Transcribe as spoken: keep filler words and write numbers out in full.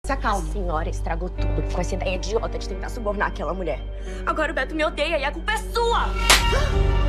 Se acalma. A senhora estragou tudo com essa ideia idiota de tentar subornar aquela mulher. Agora o Beto me odeia e a culpa é sua!